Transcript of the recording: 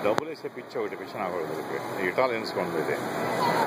డబ్బులు వేసే పిచ్చి ఒకటి పిచ్చి నాకు ఈ ఇటాలియన్స్ కొంది ఇది